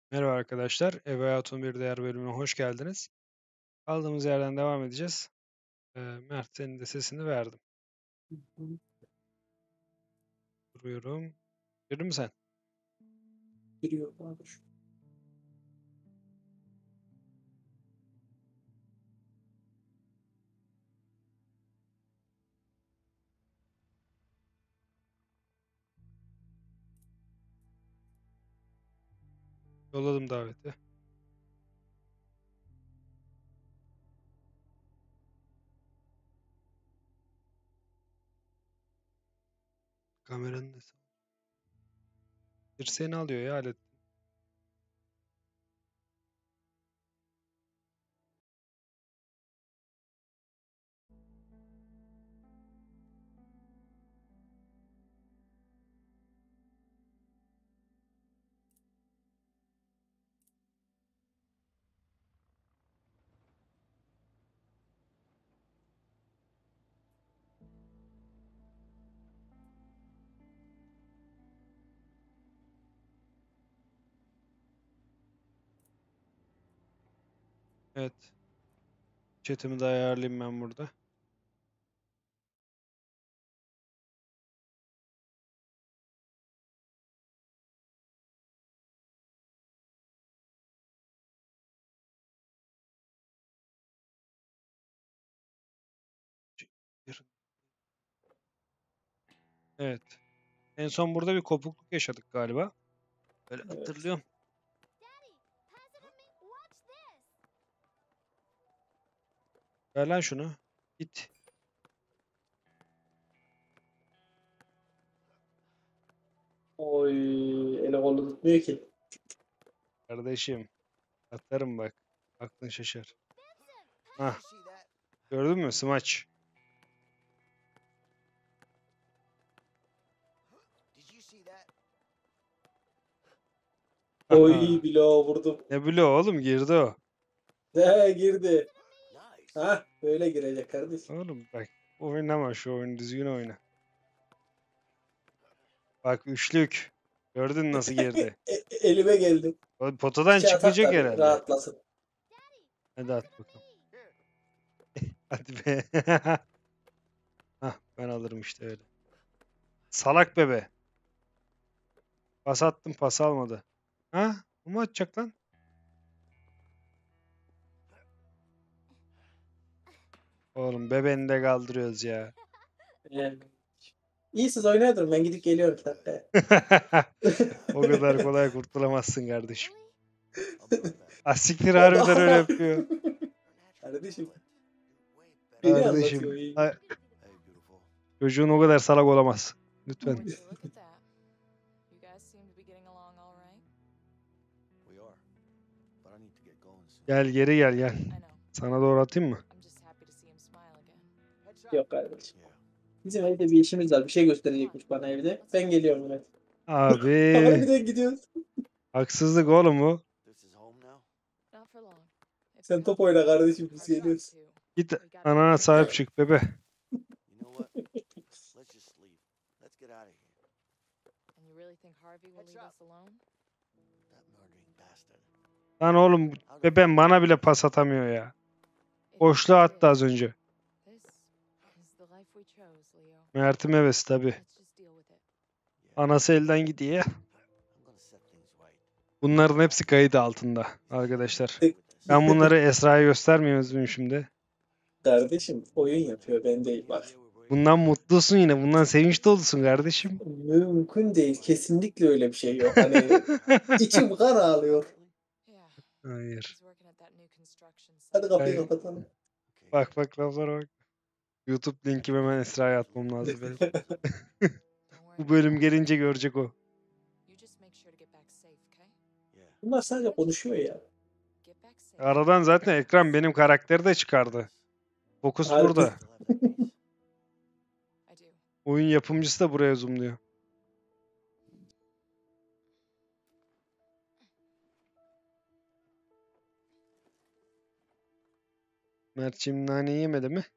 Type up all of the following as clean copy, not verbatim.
Merhaba arkadaşlar. Ev Hayatının Bir Değer bölümüne hoş geldiniz. Kaldığımız yerden devam edeceğiz. Mert senin de sesini verdim. Duruyorum. Girdin mi sen? Giriyor abi. Yolladım daveti. Kameranın nesi? Dirseğini alıyor ya alet. Evet. Chatimi de ayarlayayım ben burada. Evet. En son burada bir kopukluk yaşadık galiba. Öyle Evet. hatırlıyorum. Ver lan şunu. Git. Oy, ele kolu tutmuyor ki. Kardeşim. Atarım bak. Aklın şaşar. Hah. Gördün mü? Smaç. Oy, bloğa vurdum. Ne biliyor oğlum, girdi o. He, girdi. Ha, böyle girecek kardeşim. Oğlum bak, oynama şu oyunu, düzgün oyna. Bak üçlük. Gördün nasıl girdi. Elime geldi. O potadan İki atak çıkmayacak da bir herhalde. rahatlasın. Hadi at bakalım. Hadi be. Hah, ben alırım işte öyle. Salak bebe. Pas attım, pas almadı. Ha? Bu mu atacak lan? Oğlum bebeğini de kaldırıyoruz ya. He. İyi, siz oynayın, ben gidip geliyorum bir dakika. O kadar kolay kurtulamazsın kardeşim. Asiktir O harbiden öyle da yapıyor. kardeşim, beni anlatıyor Kardeşim. iyi. Çocuğun o kadar salak olamaz. Lütfen. Would you look at that? You guys seem to be getting along all right. Gel geri gel gel. I know. Sana doğru atayım mı? I'm just happy to see him smile again. Yok kardeşim. Bizim evde bir işimiz var. Bir şey gösterecekmiş bana evde. Ben geliyorum evet. Abi. Harbiden gidiyoruz. Haksızlık oğlum bu. Not for long. If Sen you top help oyna me, kardeşim, I'll biz try geliyoruz. to. Git We gotta anana get sahip Evet. çık bebe. And you really think Harvey will leave us alone? Lan oğlum bebem bana bile pas atamıyor ya. It Boşluğa is what it attı az is. önce. This is the life we chose, Leo. Mert'im hevesi tabi. Let's just deal with it. Anası elden gidiyor. Bunların hepsi kayıt altında arkadaşlar. Ben bunları Esra'ya göstermiyoruz muyum şimdi? Kardeşim oyun yapıyor, ben değil bak. Bundan mutlusun yine. Bundan sevinç dolusun kardeşim. Mümkün değil. Kesinlikle öyle bir şey yok. Hani içim kan ağlıyor. Yeah, Hayır. he's working at that new construction site. Hadi kapıyı Hayır. kapatalım. Bak bak laflara bak. YouTube linkimi hemen Esra'ya atmam lazım benim. Don't worry Bu about bölüm it. gelince görecek o. You just make sure to get back safe, okay? Bunlar sadece konuşuyor ya. Get back safe. Aradan zaten ekran benim karakteri de çıkardı. Fokus Harbi. burada. I do. Oyun yapımcısı da buraya zoomluyor. Mert'ciğim nane yemedi mi?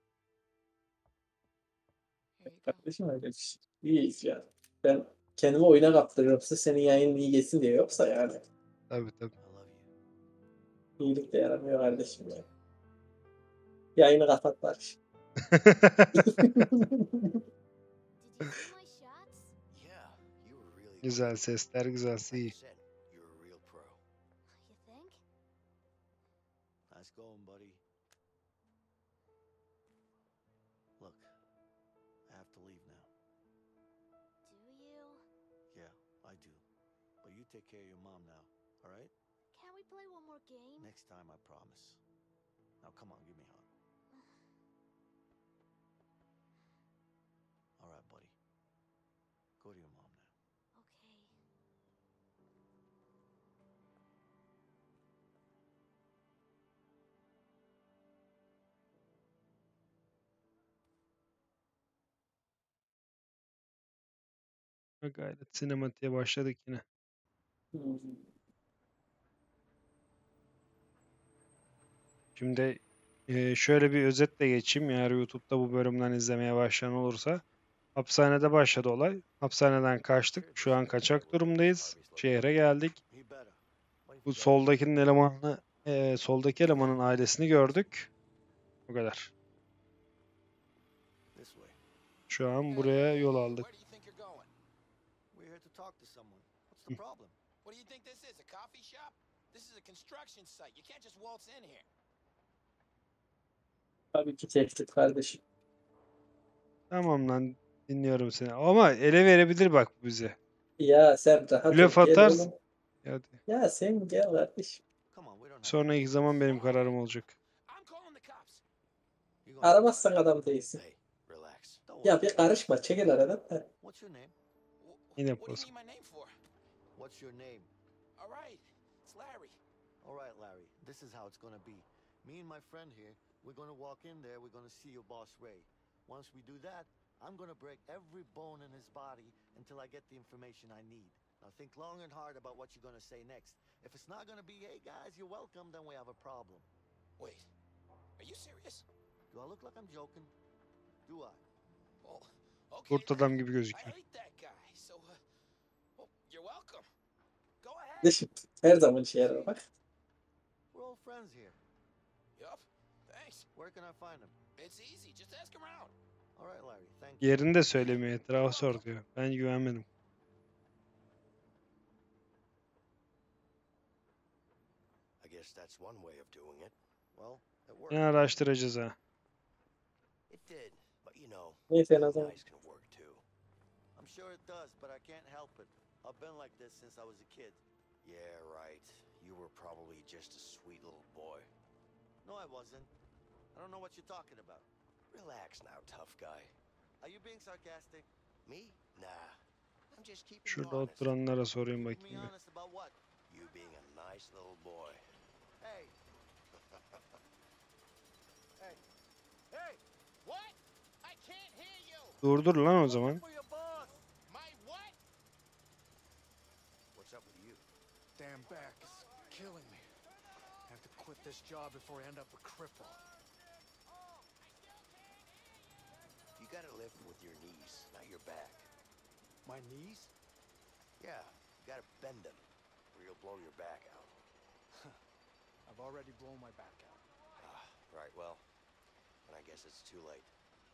Here you go. Kardeşim öyle bir şey. İyiyiz ya. Ben kendimi oyuna kaptırıyorum. Sırf senin yayının iyi geçsin diye, yoksa yani. Tabii tabii. I love you. İyilik de yaramıyor kardeşim ya. Yayını kapat Barış. Did you see my shots? Yeah, you were really Güzel great. sesler, güzel Like iyi. you said, you're a real pro. You think? Nice going, buddy. Look, I have to leave now. Do you? Yeah, I do. But you take care of your mom now, all right? Can we play one more game? Next time, I promise. Now, come on, give me a hug. All right, buddy. Go to your mom now. Okay. Gayret sinematiğe başladık yine. Şimdi şöyle bir özetle geçeyim. Eğer YouTube'da bu bölümden izlemeye başlayan olursa. Hapishanede başladı olay. Hapishaneden kaçtık. Şu an kaçak durumdayız. Şehre geldik. He better. Bu soldakinin elemanını, soldaki elemanın ailesini gördük. Bu kadar. This way. Şu an buraya yol aldık. Where do you think you're going? We're here to talk to someone. What's the problem? What do you think this is? A coffee shop? This is a construction site. You can't just waltz in here. Tabii ki tehdit kardeşim. Tamam lan, dinliyorum seni. Ama ele verebilir bak bu bize. Ya sen rahat Blöf ol, gel atarsın. oğlum. Hadi. Ya sen gel kardeşim. Come on, we don't have Sonraki zaman benim kararım olacak. I'm calling the cops. You gonna- Aramazsan adam değilsin. Hey, relax. Don't Ya worry. bir karışma, çekil aradan. Ha. What's your name? Yine What do poz. you need my name for? What's your name? All right, it's Larry. All right, Larry. This is how it's gonna be. Me and my friend here, we're gonna walk in there. We're gonna see your boss Ray. Once we do that, I'm gonna break every bone in his body until I get the information I need. Now think long and hard about what you're gonna say next. If it's not gonna be, hey guys, you're welcome, then we have a problem. Wait, are you serious? Do I look like I'm joking? Do I? Well, okay. Kurt then. adam gibi I gözüküyor. hate that guy. So, well, you're welcome. Go ahead. Kardeşim her zaman işe yarar bak. We're all friends here. Yup. Thanks. Where can I find him? It's easy. Just ask around. All right, Larry. Thank you. Yerini de söylemiyor. Etrafı sor diyor. Ben güvenmedim. I guess that's one way of doing it. Well, it worked. Yine araştıracağız ha. It did, but you know, Neyse en being azından. nice can work too. I'm sure it does, but I can't help it. I've been like this since I was a kid. Yeah, right. You were probably just a sweet little boy. No, I wasn't. I don't know what you're talking about. Relax now, tough guy. Are you being sarcastic? Me? Nah. I'm just keeping you Şurada honest. oturanlara sorayım Keep me bakayım bir. honest about what? You being a nice little boy. Hey. Hey. Hey! What? I can't hear you. Durdur lan o zaman. For your boss! My what? What's up with you? Damn back is killing me. I have to quit this job before I end up a cripple. You gotta lift with your knees, not your back. My knees? Yeah, you gotta bend them, or you'll blow your back out. I've already blown my back out. Ah, right, well, then I guess it's too late.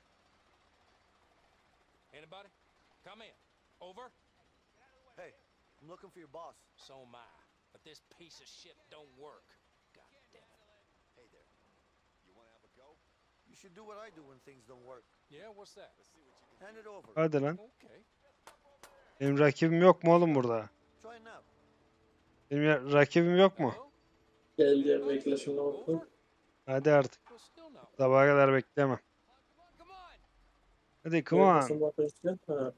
Anybody? Come in. Over? Hey, I'm looking for your boss. So am I. But this piece of shit don't work. God damn it. Hey there. You wanna have a go? You should do what I do when things don't work. Yeah, what's that? Hand it over. Hadi lan. Okay. Benim rakibim yok mu oğlum burada? Try it now. Benim rakibim yok mu? Hello? Gel diye bekle şunu oku. Over? Hadi artık. Well, still no. Sabaha kadar beklemem. Come on. Hadi come on. Neredesin bakıyorsun? Ha.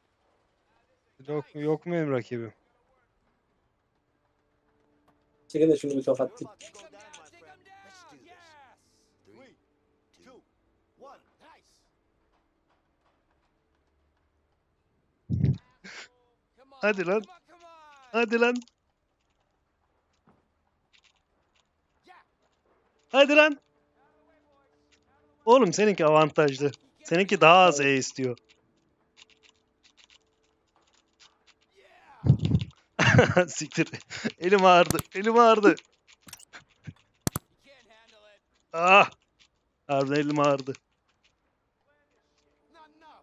Yok mu benim rakibim? Çekil de şunu bir You're tokatlayayım. about to go down, my Dig friend. him down. Let's do this. Yes. 3, 2, 1. Nice. Come on. Hadi lan. Come on, come on. Hadi lan. Yeah. Hadi lan. Oğlum seninki avantajlı. Seninki daha az E istiyor. Yeah. Siktir. Elim ağrıdı. Elim ağrıdı. You can't handle it. Ah. Harbiden elim ağrıdı. Not enough.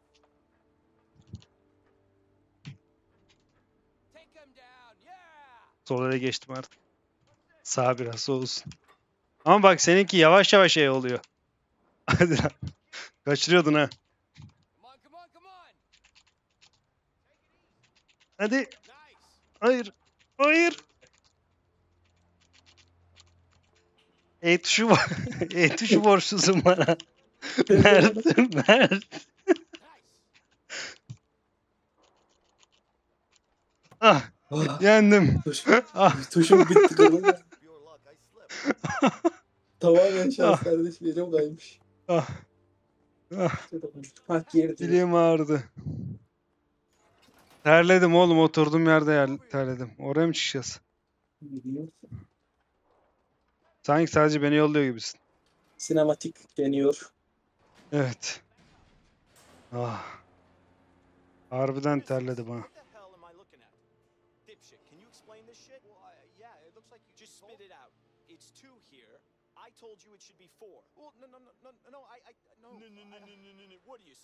Take him down. Yeah. Sol ele geçtim artık. Sağ biraz soğusun. Ama bak seninki yavaş yavaş şey oluyor. Hadi lan. Kaçırıyordun ha. Come on, come on, come on. Hadi. Nice. Hayır. Hayır. E tuşu var. E tuşu borçlusun bana. Mert. Mert. Nice. Ah. Ah, Yendim. Ah. tuşum bitti kırıldı. Pure luck, I slipped. Tamamen şans kardeşim. Elim kaymış. Ah. Ah. Hak yerdi. Bileğim ağrıdı. Terledim oğlum. Oturduğum yerde terledim. Oraya mı çıkacağız? Sanki sadece beni yolluyor gibisin. Sinematik deniyor. Evet. Ah. Harbiden terledi bana. What the hell am I looking at? Dipshit, can you explain this shit? Well, yeah, it looks like you just spit it out. It's 2 here. I told you it should be 4. Well, no, no, no. What are you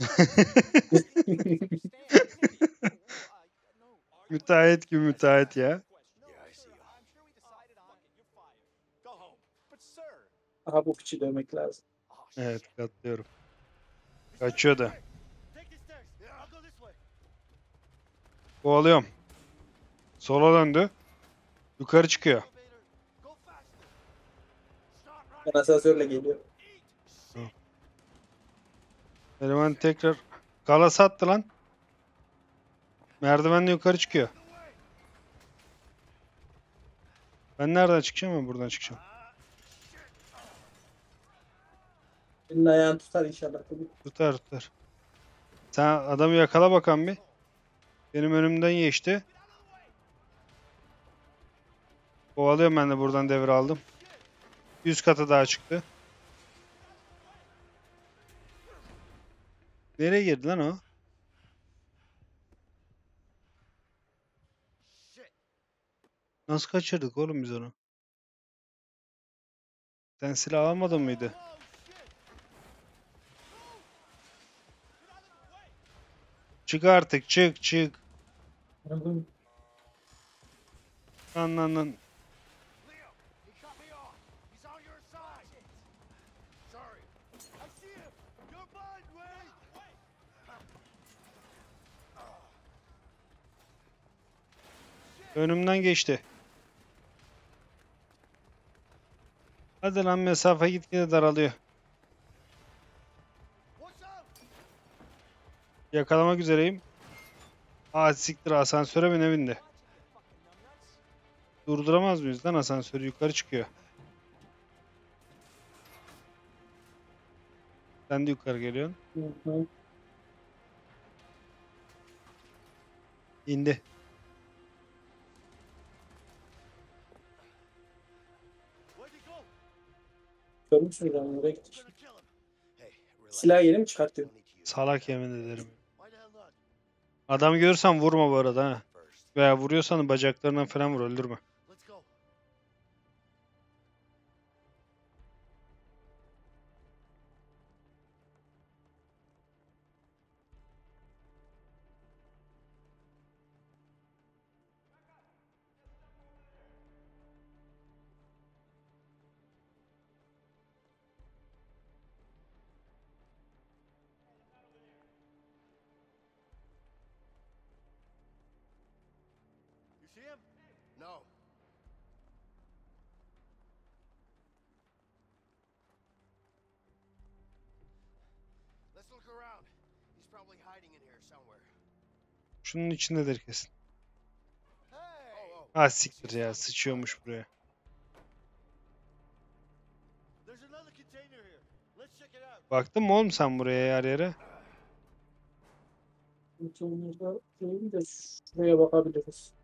Müteahhit gibi müteahhit ya. Yeah, I see. I'm sure we decided on it. You're fired. Go home. But sir. Aha bu piçi dövmek lazım. Oh, shit. Evet katlıyorum. Kaçıyor da. Take the stairs. I'll go this way. Kovalıyorum. Sola döndü. Yukarı çıkıyor. Elevator. Go faster. Start Ben running. asansörle geliyorum. Eleman tekrar galası attı lan. Merdivenle yukarı çıkıyor. Ben nereden çıkacağım mı? Buradan çıkacağım. Senin ayağını tutar inşallah. Tutar tutar. Sen adamı yakala bakalım bir. Benim önümden geçti. Kovalıyorum, ben de buradan devir aldım. 100 katı daha çıktı. Nereye girdi lan o? Nasıl kaçırdık oğlum biz onu? Sen silah almadın mıydı? Çık artık, çık çık. Lan lan lan. Leo, he cut me off. He's on your side. Sorry. I see him. You're mine, Wade. Önümden geçti. Hadi lan, mesafe gitgide daralıyor. What's up? Yakalamak üzereyim. Aa siktir, asansöre mi ne bindi? Durduramaz mıyız lan asansörü? Yukarı çıkıyor. Sen de yukarı geliyorsun. İndi. Where'd he go? Görmüşsünüz ama oraya gittik. Gonna kill him. Hey, relax. Silah yeni mi çıkartıyor? Don't need to use Salak yemin ederim. Why the hell not? Adam görürsen vurma bu arada ha. first. Veya vuruyorsan bacaklarından falan vur, öldürme. Let's go. You see him? No. Let's look around. He's probably hiding in here somewhere. Şunun içindedir kesin. Hey! Oh, Ha siktir ya, sıçıyormuş buraya. There's another container here. Let's check it out. Baktın mı oğlum sen buraya, yer yere? Değil de şuraya bakabiliriz.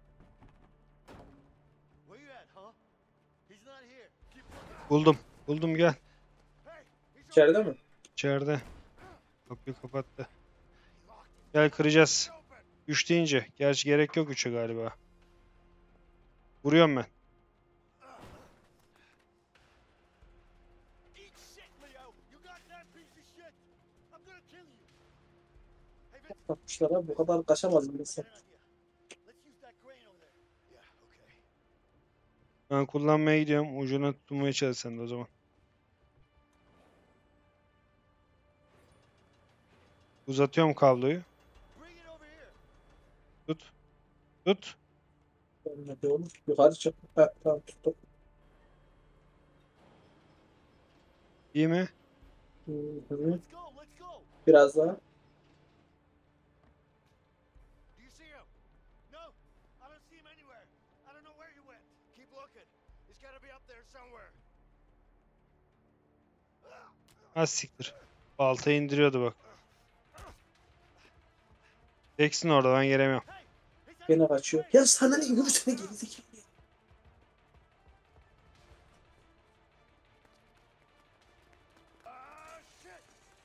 Where you at, huh? He's not here. Keep looking. Buldum. Buldum, gel. Hey! He's İçeride mi? İçeride. Kapıyı kapattı. Gel, kıracağız. 3 deyince. Gerçi gerek yok 3'e galiba. Vuruyorum ben. Eat shit, Leo! You goddamn piece of shit! I'm gonna kill you! Hey, Vince, Atmışlar abi, bu kadar kaçamaz bir insan. get an idea. Let's use that crane over there. Yeah, okay. Ben kullanmaya gidiyorum. Ucuna tutmaya çalış sen de o zaman. Uzatıyorum kabloyu. Bring it over here. Tut. Tut. Ne diyor oğlum? Yukarı çık. Ha, tamam tuttum. İyi mi? Hı hı. Let's go, let's go! Biraz daha. Do you see him? No, I don't see him anywhere. I don't know where he went. Keep looking. He's gotta be up there somewhere. Az siktir. Baltayı indiriyordu bak. Teksin orada, ben gelemiyorum. Hey, he's at Gene kaçıyor. Ya sana ne, yürüsene gerizekalı. shit!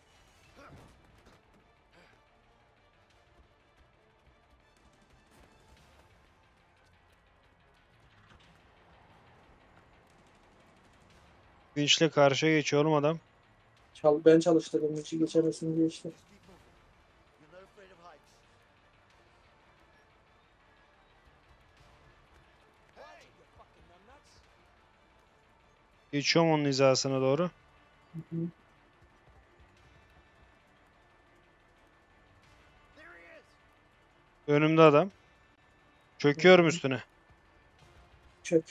Vinçle karşıya geçiyor oğlum adam. Ben çalıştırdım hiç geçemesin diye işte. Keep moving. You're not afraid of heights. Hey! You fucking numbnuts! Geçiyorum onun hizasına doğru. Hı hı. There he is! Önümde adam. Çöküyorum üstüne. Çök.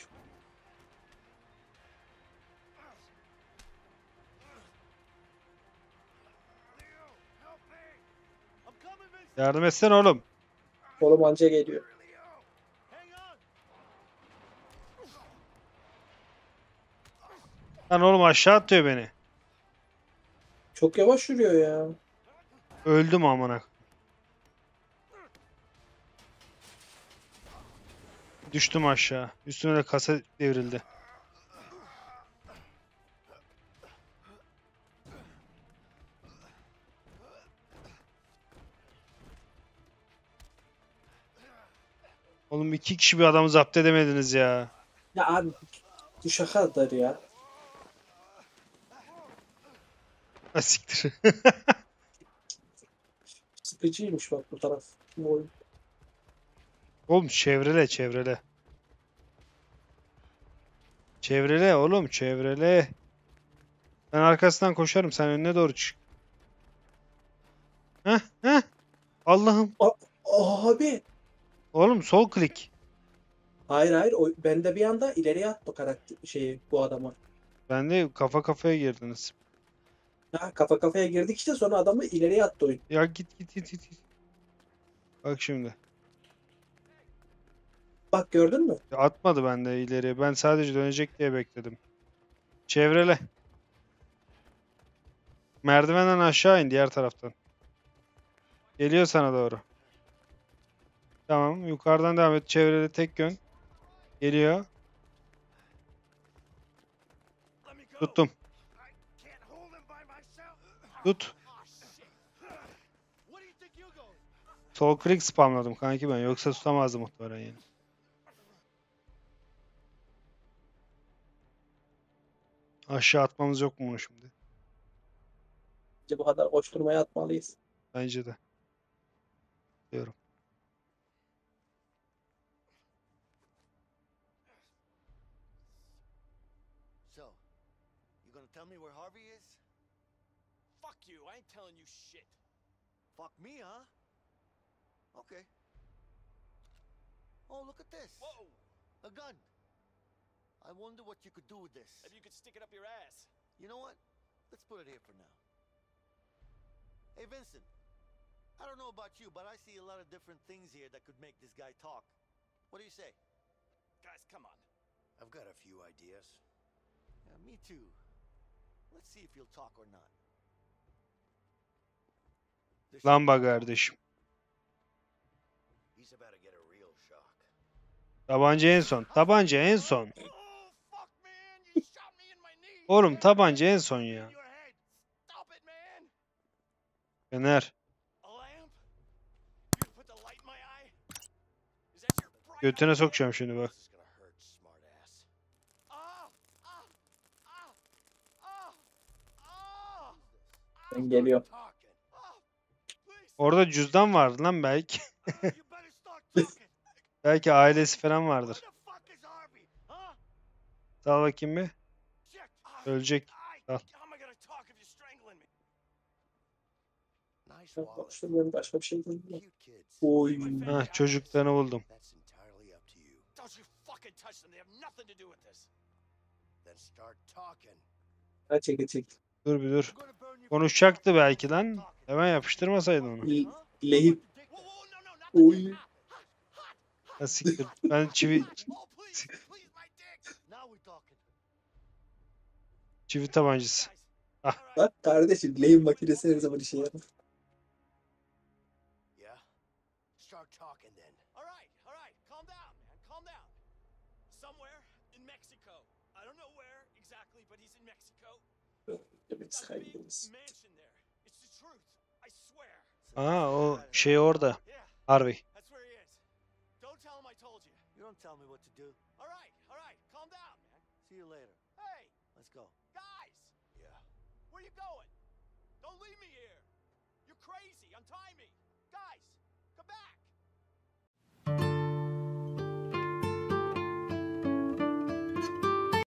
Leo, help me! I'm coming, Vincent! Yardım etsene oğlum. Oğlum anca geliyor. Leo! Hang on! Lan oğlum aşağı atıyor beni. Çok yavaş yürüyor ya. Öldüm amına. Düştüm aşağı. Üstüme de kasa devrildi. Oğlum 2 kişi bir adamı zapt edemediniz ya. Ya abi bu şakadır ya. Ha siktir. Sıkıcıymış bak bu taraf. Bu oyun. Oğlum çevrele çevrele. Çevrele oğlum çevrele. Ben arkasından koşarım, sen önüne doğru çık. Heh heh. Allah'ım. Abi. Oğlum sol klik. Hayır hayır. Ben de bir anda ileriye attı karakter bu adamı. Ben de kafa kafaya girdiniz. Ha, kafa kafaya girdik işte, sonra adamı ileriye attı oyun. Ya git. Bak şimdi. Bak gördün mü? Ya atmadı bende ileriye. Ben sadece dönecek diye bekledim. Çevrele. Merdivenden aşağı in diğer taraftan. Geliyor sana doğru. Tamam. Yukarıdan devam et. Çevrele tek yön. Geliyor. Let me go! Tuttum. I can't hold him by myself! Tut. Oh, shit! What do you think you're going? Sol klik spamladım kanki ben. Yoksa tutamazdım muhtemelen yani. Aşağı atmamız yok mu bunu şimdi? Bence bu kadar koşturmaya atmalıyız. Bence de. Diyorum. So, you gonna tell me where Harvey is? Fuck you, I ain't telling you shit. Fuck me, huh? Okay. Oh, look at this. Whoa! A gun. I wonder what you could do with this. Maybe you could stick it up your ass. You know what? Let's put it here for now. Hey, Vincent. I don't know about you, but I see a lot of different things here that could make this guy talk. What do you say? Guys, come on. I've got a few ideas. Yeah, me too. Let's see if he'll talk or not. This Lamba kardeşim. He's about to get a real shock. Tabanca en son. Tabanca en son. Oh, fuck, man! You shot me in my knee! Oğlum tabanca en son ya. In your head! Stop it, man! Fener. A lamp? You put the light in my eye? Is that your bright Götüne idea? sokacağım şimdi bak. This is gonna hurt. Geliyor. talking. Oh, please. Orada cüzdan vardı lan belki. You better start talking. Belki ailesi falan vardır. Where the fuck is Arby? Huh? Sal bakayım bir. Shit. Ölecek. Al. How am I gonna talk if you're strangling me? Nice Ben wallet. konuşturuyorum, başka bir şey değil. Cute kids. Oy. Hah, çocuklarını buldum. That's entirely up to you. Don't you fucking touch them. They have nothing to do with this. Then start talking. Ha, çekil. Dur bir dur. I'm gonna burn you for Konuşacaktı belki lan. Hemen yapıştırmasaydın onu. Lehip. Whoa, whoa, no, no, not the Oy. dick. Hot. Ha, siktir. Ben çivi Oh, please, please, my dick. Now we're talking. çivi tabancası. Guys. Ah. All right. Bak kardeşim, lehim makinesi her zaman işe yarar. Yeah? Start talking then. All right, calm down, man, calm down. Somewhere in Mexico. I don't know where exactly, but he's in Mexico. Demek Got a big saygımız. mansion there. It's the truth. I swear. Aa, o şey orada. Yeah, Harvey. that's where he is. Don't tell him I told you. You don't tell me what to do. All right, calm down, man. See you later. Hey, Let's go. guys, Yeah. where you going? Don't leave me here. You're crazy. Untie me. Guys, come back.